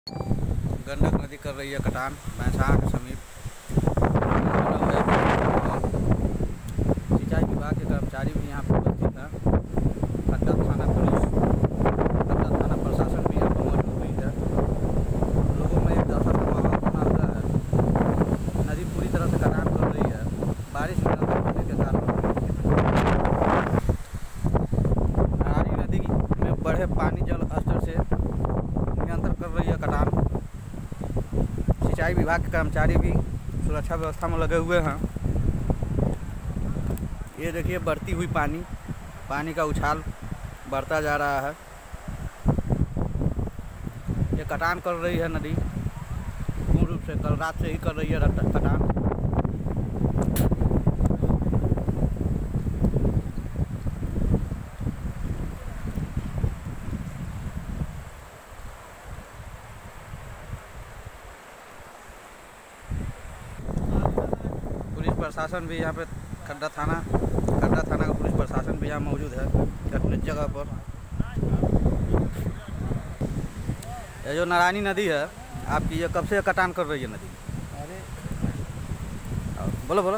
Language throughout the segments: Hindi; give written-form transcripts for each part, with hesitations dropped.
गंडक नदी कर रही है कटान भैंसाहा के समीप। सिंचाई विभाग के कर्मचारी भी यहाँ पर उपस्थित हैं। खड्डा थाना पुलिस, खड्डा थाना प्रशासन भी यहाँ पर मौजूद हुई है। लोगों में एक दहशत का माहौल बना हुआ है। नदी पूरी तरह से कटान कर रही है। बारिश निरंतर होने के कारण नारायणी नदी में बढ़े पानी जल स्तर से नियंत्रण कर रही है कटान। सिंचाई विभाग के कर्मचारी भी सुरक्षा व्यवस्था में लगे हुए हैं। ये देखिए बढ़ती हुई पानी का उछाल बढ़ता जा रहा है। ये कटान कर रही है नदी पूर्ण रूप से, कल रात से ही कर रही है कटान। पुलिस प्रशासन भी यहाँ पे खड्डा थाना का पुलिस प्रशासन भी यहाँ मौजूद है अपनी जगह पर। ये जो नारायणी नदी है आपकी, ये कब से कटान कर रही है नदी? अरे बोलो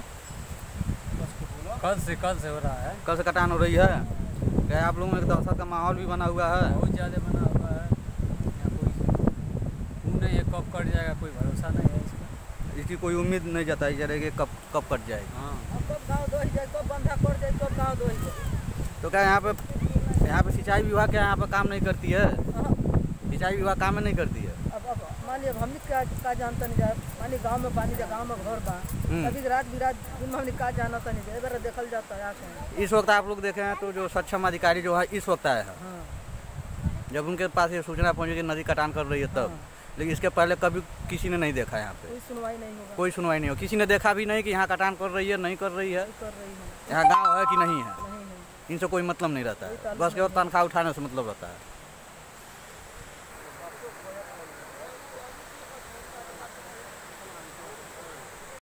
कल से हो रहा है। कल से कटान हो रही है। क्या आप लोगों में एक दहशत का माहौल भी बना हुआ है? बहुत ज़्यादा बना हुआ है। यहाँ कोई नहीं है, कब कट जाएगा कोई भरोसा नहीं है इसका। इसकी कोई उम्मीद नहीं जताई जा रही कि कब कट जाएगी। हाँ, कब गाँव दो जाए, कब बंधा कट जाए, कब गाँव दो जाए। तो क्या यहाँ पे सिंचाई विभाग क्या यहाँ पे काम नहीं करती है? सिंचाई विभाग काम नहीं करती है। अब मान लिया हमने क्या जानता नहीं जाए। मान ली गाँव में पानी जा, गाँव में घर बा, अभी रात बिरात दिन में हमने क्या जाना था नहीं जाए। बार देखल जाता है आके। इस वक्त आप लोग देखे हैं तो जो सक्षम अधिकारी जो है इस वक्त आए हैं। जब उनके पास ये सूचना पहुंची कि नदी कटान कर रही है तब। लेकिन इसके पहले कभी किसी ने नहीं देखा यहाँ पे। कोई सुनवाई नहीं होगा। कोई सुनवाई नहीं हो। किसी ने देखा भी नहीं कि यहाँ कटान कर रही है नहीं कर रही है, यहाँ गाँव है कि नहीं है। इनसे कोई मतलब नहीं रहता है। बस केवल तनख्वाह उठाने से मतलब रहता है।